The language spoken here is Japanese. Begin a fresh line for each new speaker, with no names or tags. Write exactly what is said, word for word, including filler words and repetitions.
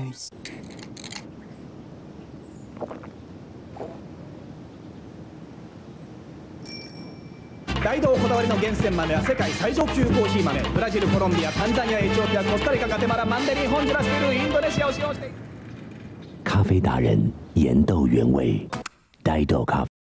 Cheers。
大道こだわりの厳選豆は世界最上級コーヒー豆。ブラジル、コロンビア、タンザニア、エチオピア、コスタリカ、ガテマラ、マンデリン、ホンジュラス、ペルー、インドネシアを使用している。
咖啡达人研豆原味，呆豆咖啡。